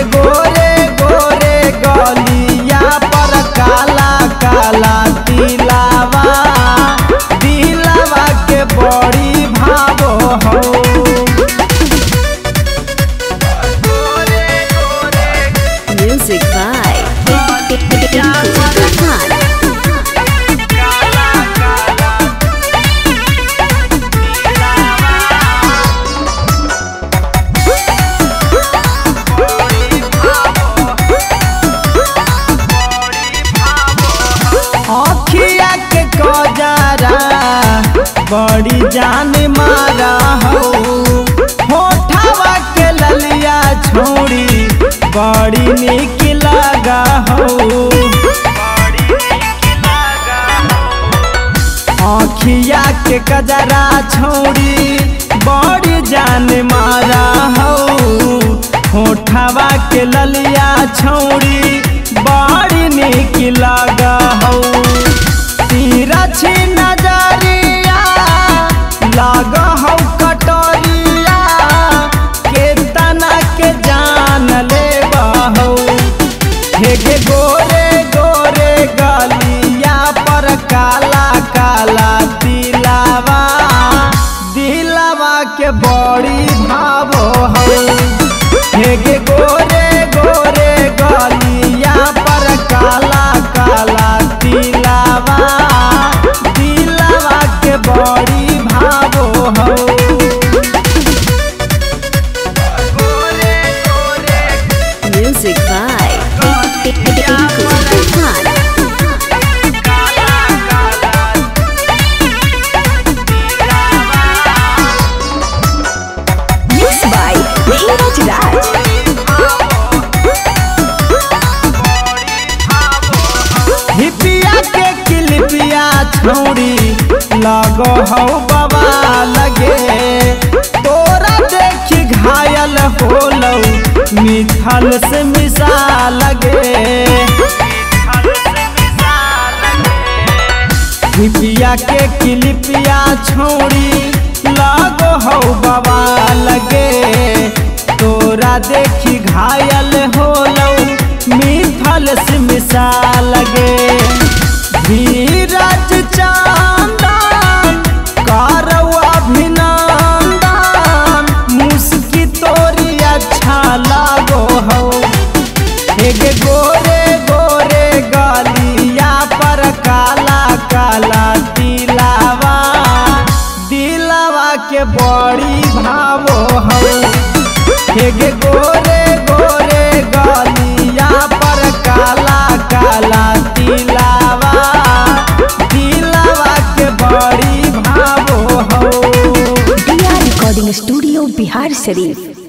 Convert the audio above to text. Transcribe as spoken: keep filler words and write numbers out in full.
गोरे गोरे गलिया पर काला काला दिलावा, दिलावा के बड़ी भावो हो। Music by अखिया के कजरा बड़ी जान मारा हो, होठवा के ललिया छोड़ी बड़ी निक लगा हो। अखिया के कजरा छोड़ी बड़ी जान मारा हो, होठवा के ललिया छोड़ी बड़ी निक लगा हो। तिरछी नजरिया लगा हो कटोरिया, के तना के जान ले बहो। हे गे गोरे गोरे गलिया पर काला काला दिलावा, दिलावा के बड़ी भावो हो। हे गे गोरे गोरे गलिया पर काला काला दिलावा, दिलावा के बड़ी भावो हो। Music by Mixed by Dheeraj Raj। हिपिया के किलिपिया छोड़ी लगो हो बाबा लगे, तोरा देखी घायल होलो मिथल से मिसा लगे। हिपिया के किलिपिया छोड़ी लगो हो बाबा लगे, तोरा देखी घायल होलो मिथल से मिसा लगे। धीरज चंदन करौ अभिनंदन, मुस्की तोरी अच्छा लागो हो। हे गे गोरे गोरे गलिया पर काला काला दिलावा, दिलावा के बड़ी भावो हो। हे गे गोरे गोरे गलिया पर काला काला दिलावा, दिलावा के बड़ी भावो हो। D R recording studio Bihar शरीफ।